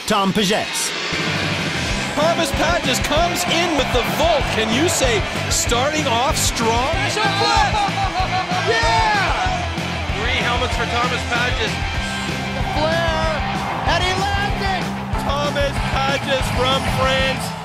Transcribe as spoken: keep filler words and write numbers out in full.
Tom Pages. Thomas Pages comes in with the vault. Can you say starting off strong? Yeah! Three helmets for Thomas Pages. Flair, and he landed! Thomas Pages from France.